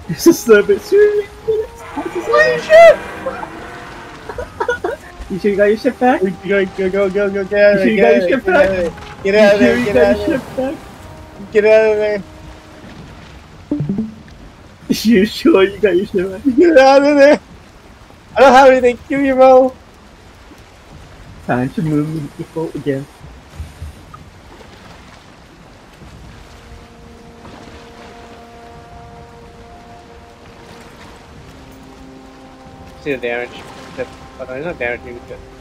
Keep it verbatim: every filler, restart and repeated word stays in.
It's just a bit serious. Holy shit! You sure you got your ship back? Go, go, go, go, go, go, get out of You there, sure you get got out your of ship there, back? get out of there, You get sure out you of there, got your ship back? get out of there, You sure you got your ship back? get out of there! I don't have anything, give me your roll! Time to move the boat again. See the damage. Oh no, there's no damage.